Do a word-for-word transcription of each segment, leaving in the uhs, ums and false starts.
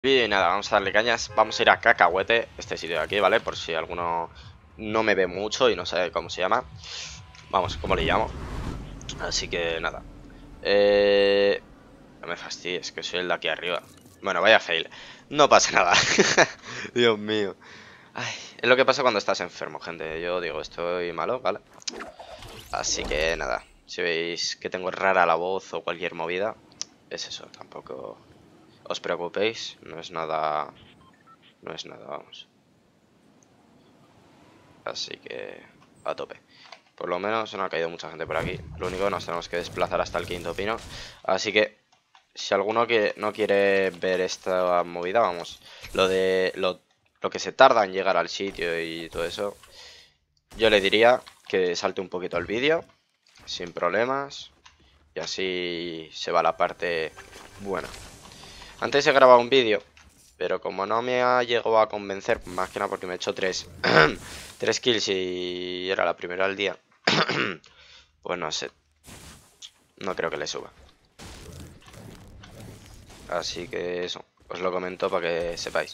Y nada, vamos a darle cañas. Vamos a ir a Cacahuete, este sitio de aquí, ¿vale? Por si alguno no me ve mucho y no sabe cómo se llama. Vamos, ¿cómo le llamo? Así que nada. Eh... No me fastidies, que soy el de aquí arriba. Bueno, vaya fail. No pasa nada. Dios mío. Ay, es lo que pasa cuando estás enfermo, gente. Yo digo, estoy malo, ¿vale? Así que nada. Si veis que tengo rara la voz o cualquier movida, es eso. Tampoco os preocupéis. No es nada... No es nada, vamos. Así que a tope. Por lo menos no ha caído mucha gente por aquí. Lo único que nos tenemos que desplazar hasta el quinto pino. Así que si alguno que no quiere ver esta movida, vamos, lo de lo, lo que se tarda en llegar al sitio y todo eso, yo le diría que salte un poquito el vídeo, sin problemas, y así se va la parte buena. Antes he grabado un vídeo, pero como no me ha llegado a convencer, más que nada porque me he hecho tres, tres kills y era la primera del día, pues no sé, no creo que le suba. Así que eso, os lo comento para que sepáis.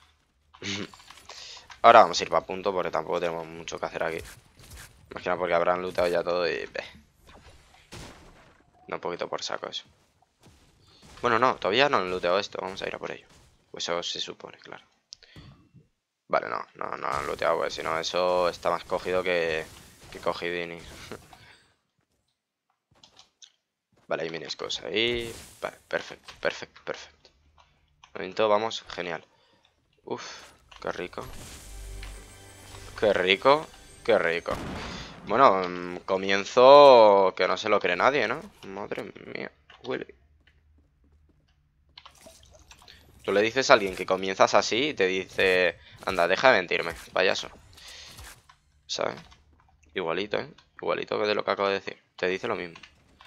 Ahora vamos a ir para punto porque tampoco tenemos mucho que hacer aquí. Más que nada porque habrán looteado ya todo y... Beh, no, un poquito por saco eso. Bueno, no, todavía no han looteado esto, vamos a ir a por ello. Pues eso se supone, claro. Vale, no, no, no han looteado, pues si no eso está más cogido que, que cogidini. Vale, hay miniscos ahí. Vale, perfecto, perfecto, perfecto. Momento, vamos, genial. Uf, qué rico. Qué rico, qué rico. Bueno, mm, comienzo que no se lo cree nadie, ¿no? Madre mía, Willy. Tú le dices a alguien que comienzas así y te dice, anda, deja de mentirme, payaso. ¿Sabes? Igualito, ¿eh? Igualito que de lo que acabo de decir. Te dice lo mismo.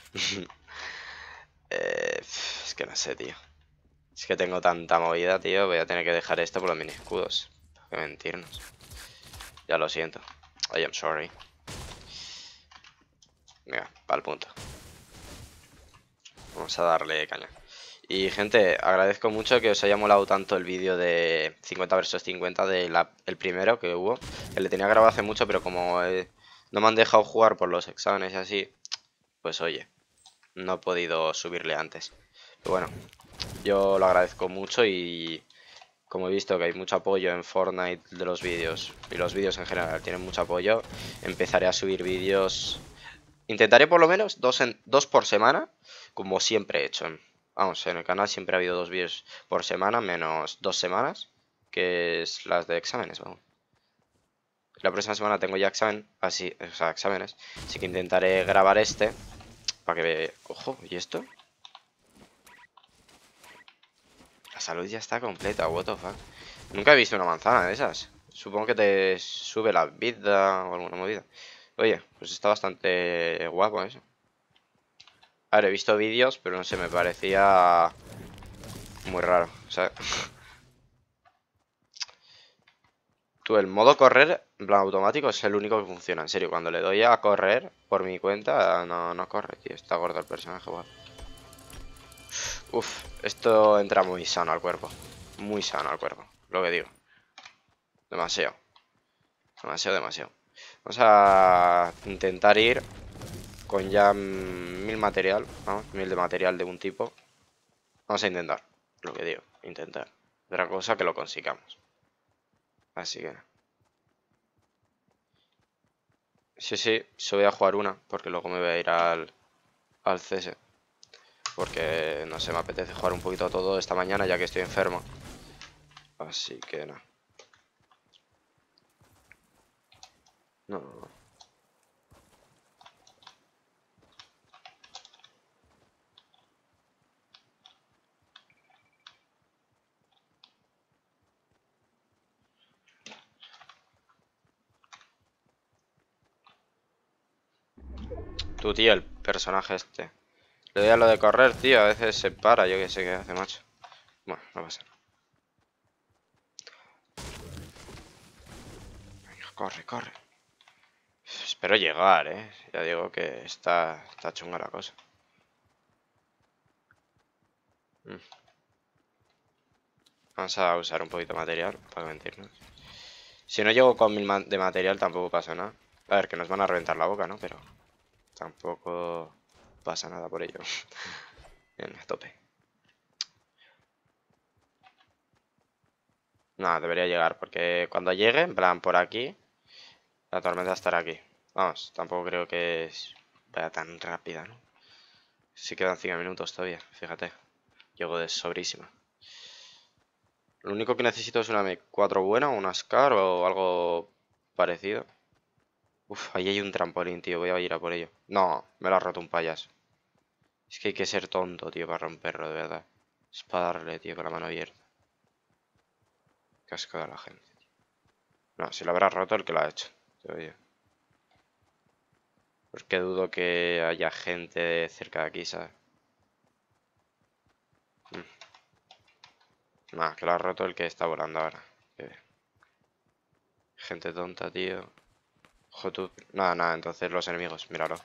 eh, es que no sé, tío. Es que tengo tanta movida, tío. Voy a tener que dejar esto por los mini escudos. ¿Para qué mentirnos? Ya lo siento. I am sorry. Venga, para el punto. Vamos a darle caña. Y gente, agradezco mucho que os haya molado tanto el vídeo de cincuenta versus cincuenta del el primero que hubo. Que le tenía grabado hace mucho, pero como eh, no me han dejado jugar por los exámenes y así, pues oye, no he podido subirle antes. Pero bueno, yo lo agradezco mucho y como he visto que hay mucho apoyo en Fortnite de los vídeos, y los vídeos en general tienen mucho apoyo, empezaré a subir vídeos. Intentaré por lo menos dos, en, dos por semana, como siempre he hecho. Vamos, en el canal siempre ha habido dos vídeos por semana, menos dos semanas, que es las de exámenes, vamos. La próxima semana tengo ya examen, así, o sea, exámenes, así que intentaré grabar este, para que ve... Ojo, ¿y esto? La salud ya está completa, what the fuck. Nunca he visto una manzana de esas. Supongo que te sube la vida o alguna movida. Oye, pues está bastante guapo eso. A ver, he visto vídeos, pero no sé, me parecía muy raro, o sea... Tú, el modo correr, en plan automático, es el único que funciona, en serio. Cuando le doy a correr por mi cuenta, no, no corre, tío. Está gordo el personaje, guau. Uf, esto entra muy sano al cuerpo. Muy sano al cuerpo, lo que digo. Demasiado. Demasiado, demasiado. Vamos a intentar ir con ya mil material, vamos, mil de material de un tipo. Vamos a intentar, lo que digo, intentar. Otra cosa que lo consigamos. Así que... Sí, sí, se voy a jugar una, porque luego me voy a ir al, al C S. Porque, no sé, me apetece jugar un poquito a todo esta mañana, ya que estoy enfermo. Así que no. No, no, no. Tu tío, el personaje este. Le doy a lo de correr, tío, a veces se para, yo que sé qué hace, macho. Bueno, no pasa nada. Venga, corre, corre. Espero llegar, eh. Ya digo que está, está chunga la cosa. Mm. Vamos a usar un poquito de material, para mentirnos. Si no llego con mil de material tampoco pasa nada. A ver, que nos van a reventar la boca, ¿no? Pero tampoco pasa nada por ello. Bien, a tope. No, debería llegar, porque cuando llegue, en plan, por aquí, la tormenta estará aquí. Vamos, tampoco creo que vaya tan rápida, ¿no? Si quedan cinco minutos todavía, fíjate. Llego de sobrísima. Lo único que necesito es una M cuatro buena, una Scar o algo parecido. Uf, ahí hay un trampolín, tío. Voy a ir a por ello. No, me lo ha roto un payaso. Es que hay que ser tonto, tío, para romperlo, de verdad. Es para darle, tío, con la mano abierta. Qué asco de la gente, tío. No, si lo habrá roto el que lo ha hecho, te lo digo. Porque dudo que haya gente cerca de aquí, ¿sabes? Mm. Nah, que lo ha roto el que está volando ahora. Gente tonta, tío. Ojo tú. Nada, nada, entonces los enemigos, míralo.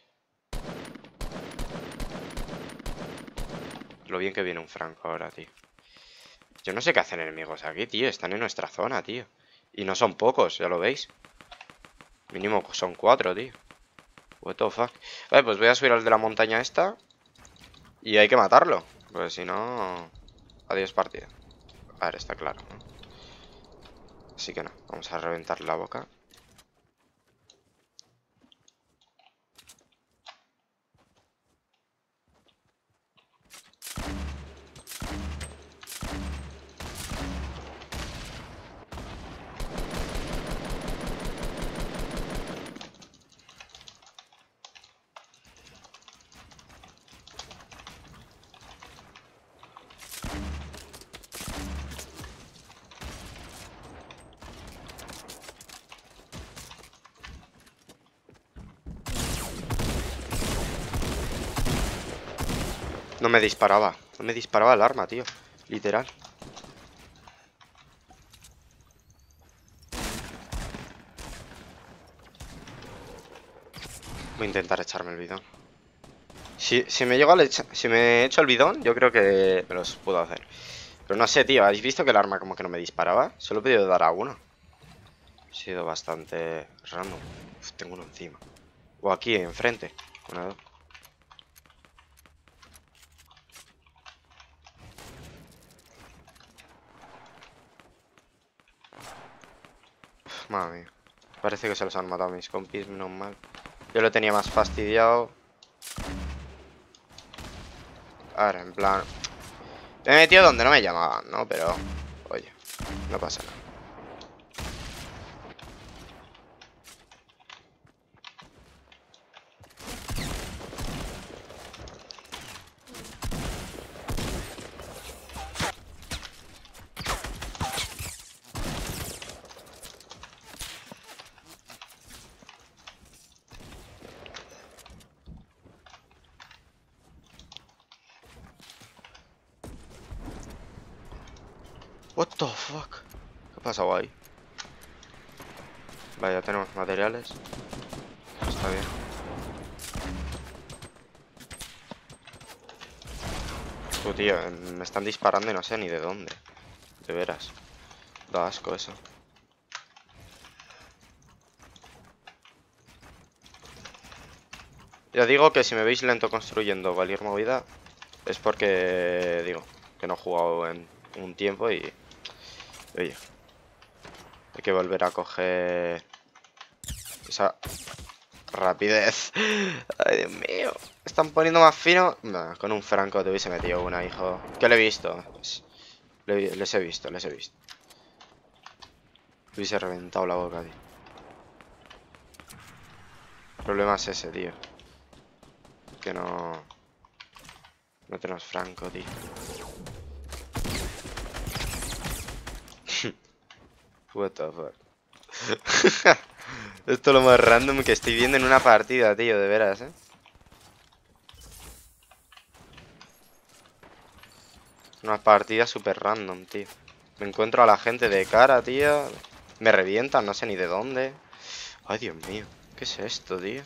Lo bien que viene un Franco ahora, tío. Yo no sé qué hacen enemigos aquí, tío. Están en nuestra zona, tío. Y no son pocos, ya lo veis. Mínimo son cuatro, tío. What the fuck. Vale, pues voy a subir al de la montaña esta. Y hay que matarlo. Porque si no... Adiós partida. A ver, está claro, ¿no? Así que no, vamos a reventar la boca. No me disparaba. No me disparaba el arma, tío. Literal. Voy a intentar echarme el bidón. Si, si me llego al si me echo el bidón, yo creo que me los puedo hacer. Pero no sé, tío. ¿Habéis visto que el arma como que no me disparaba? Solo he podido dar a uno. Ha sido bastante random. Uf, tengo uno encima. O aquí, enfrente. Una, dos. Uf, madre mía. Parece que se los han matado mis compis, menos mal. Yo lo tenía más fastidiado. A ver, en plan... Me he metido donde no me llamaban, ¿no? Pero... Oye, no pasa nada. What the fuck? ¿Qué ha pasado ahí? Vale, ya tenemos materiales. Está bien. Tú, tío, me están disparando y no sé ni de dónde. De veras. Da asco eso. Ya digo que si me veis lento construyendo cualquier movida es porque, digo, que no he jugado en un tiempo y... Oye, hay que volver a coger esa rapidez. Ay, Dios mío. Están poniendo más fino. Nah, con un franco te hubiese metido una, hijo. ¿Qué le he visto? Pues, le- les he visto, les he visto. Le hubiese reventado la boca, tío. El problema es ese, tío. Que no... No tenemos franco, tío. What the fuck. Esto es lo más random que estoy viendo en una partida, tío, de veras, eh. Una partida súper random, tío. Me encuentro a la gente de cara, tío. Me revientan, no sé ni de dónde. Ay, Dios mío. ¿Qué es esto, tío?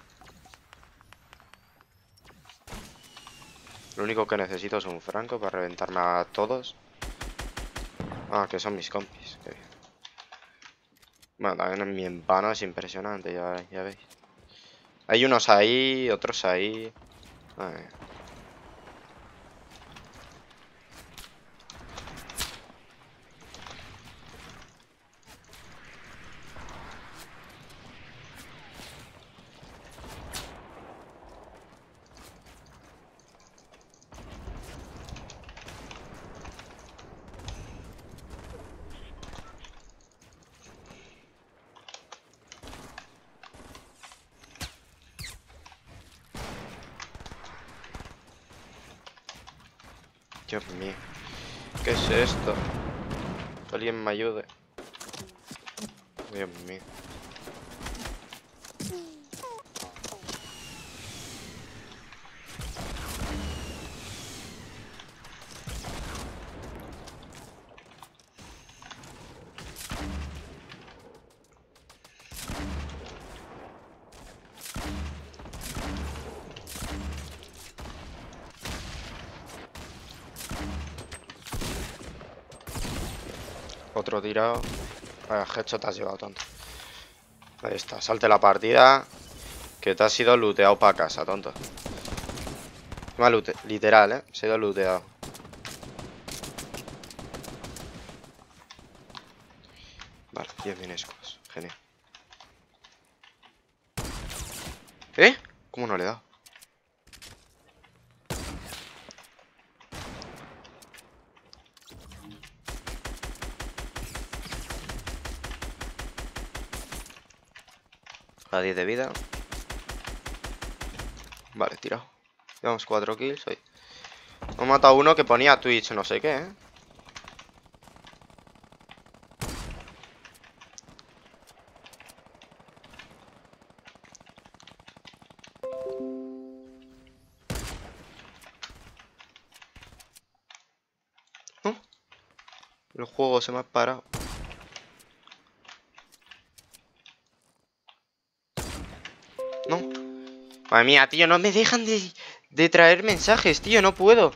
Lo único que necesito es un franco para reventarme a todos. Ah, que son mis compis. Qué bien. Bueno, también mi empano es impresionante, ya, ya veis. Hay unos ahí, otros ahí. Ay. Dios mío. ¿Qué es esto? Que alguien me ayude. Dios mío. Otro tirado. Vaya, headshot te has llevado, tonto. Ahí está, salte la partida. Que te has sido looteado para casa, tonto. Lute literal, eh. Se ha ido looteado. Vale, diez minescos. Genial. ¿Eh? ¿Cómo no le he dado? A diez de vida. Vale, tirado. Llevamos cuatro kills hoy. Hemos matado a uno que ponía Twitch no sé qué, ¿eh? ¿No? El juego se me ha parado. No. Madre mía, tío, no me dejan de, de traer mensajes, tío, no puedo.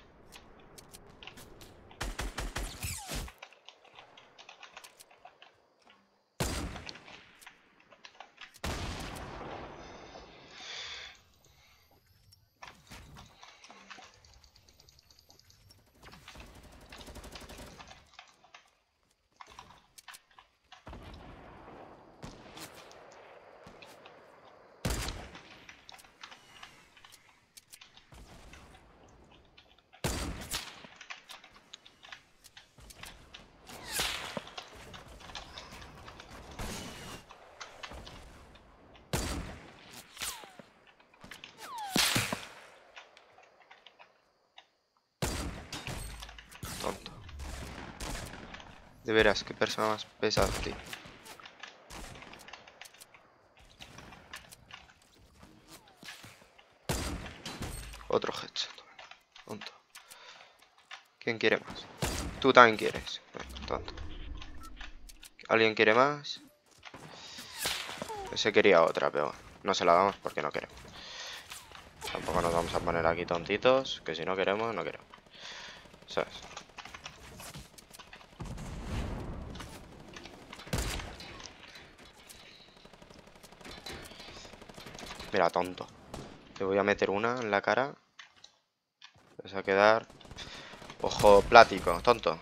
Tonto. De veras, qué persona más pesada, tío. Otro headshot. Tonto. ¿Quién quiere más? Tú también quieres. Venga, tonto. ¿Alguien quiere más? Ese quería otra, pero no se la damos porque no queremos. Tampoco nos vamos a poner aquí tontitos, que si no queremos, no queremos. ¿Sabes? Mira, tonto. Te voy a meter una en la cara. Te vas a quedar... Ojo plático, tonto.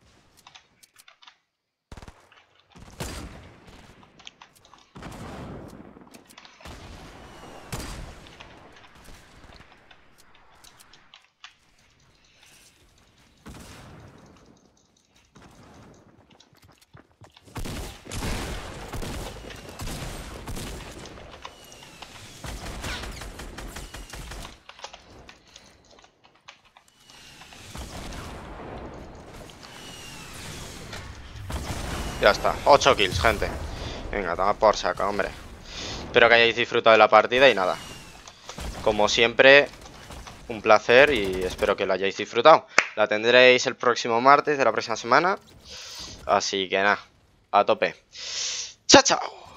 Ya está, ocho kills, gente. Venga, toma por saco, hombre. Espero que hayáis disfrutado de la partida y nada. Como siempre, un placer y espero que lo hayáis disfrutado. La tendréis el próximo martes de la próxima semana. Así que nada, a tope. ¡Chao, chao!